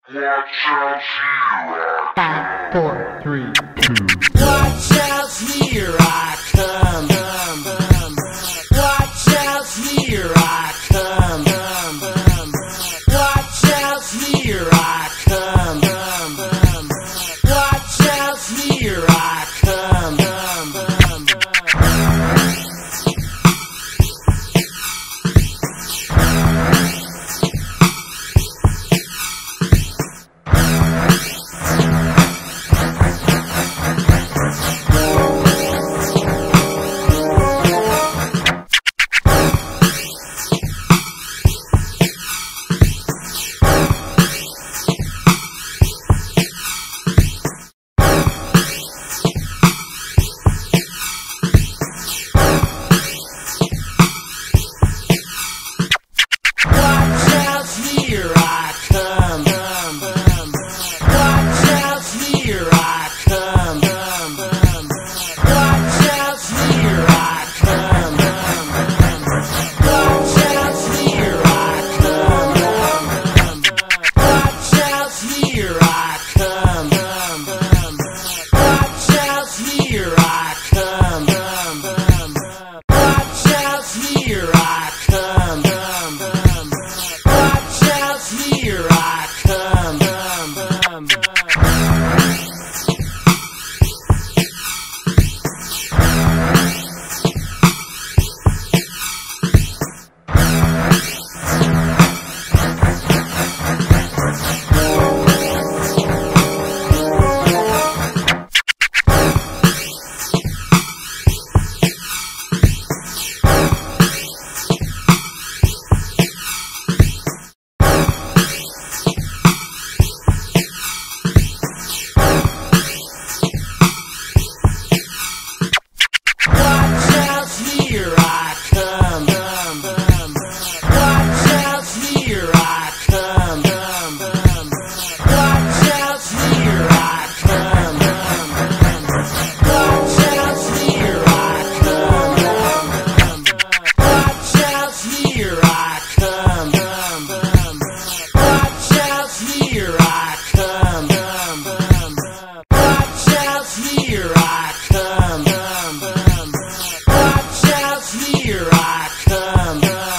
5, 4, 3, 2. Watch out, here I come. Watch out, here I come. Watch out, here I come. Watch out, here I come. Here I come. Watch out, here I come. Watch out, here I come. Watch out, here I come. Watch out, here I come. Watch out, here I come. Watch out, here I come. Here I come. Here I come. Watch out, here I come. Watch out, here I come. Watch out, here I come. Watch out, here I come. Watch out, here I come. Watch out, here I come. Here I come.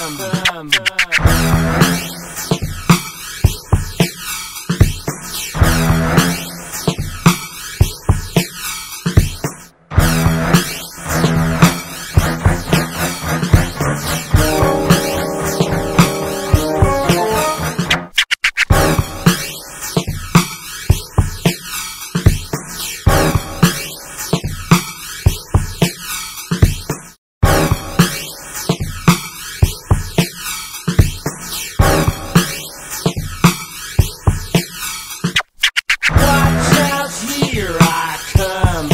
Here I come.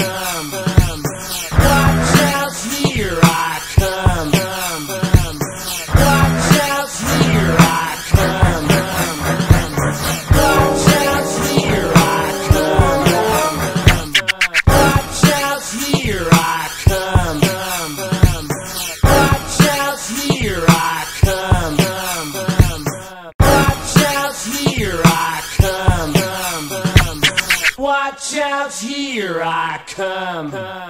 Watch out, here I come. Watch out, here I come. Watch out, here I come. Watch out, here I come. Watch out, here I come. Watch out, here I come. Watch out, here I come.